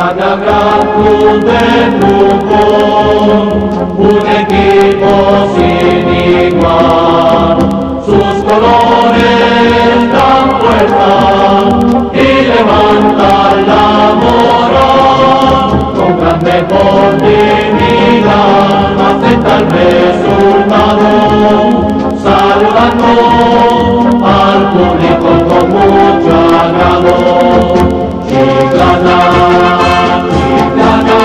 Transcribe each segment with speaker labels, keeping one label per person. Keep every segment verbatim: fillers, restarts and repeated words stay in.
Speaker 1: Gana Gran Cruz de fútbol, un equipo sin igual. Sus colores dan fuerza y levantan la moral. Con gran deportividad acepta el resultado, saludando al público con mucho agrado. Chiclana, Chiclana,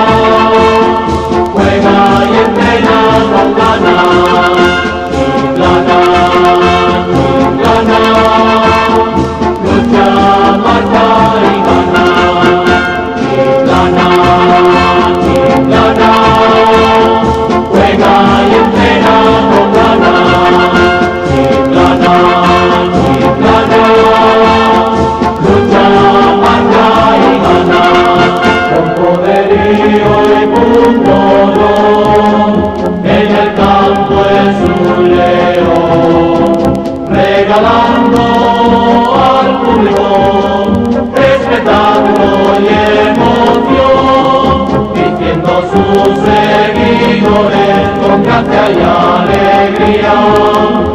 Speaker 1: juega y entrena con ganas. Chiclana, Chiclana, lucha, marcha y gana. Chiclana, Chiclana, juega y entrena con ganas. Chiclana, Chiclana, lucha, marcha y gana. Con poderío y pundonor, en el campo es un león, regalando al público espectáculo y emoción, diciendo sus seguidores con gracia y alegría.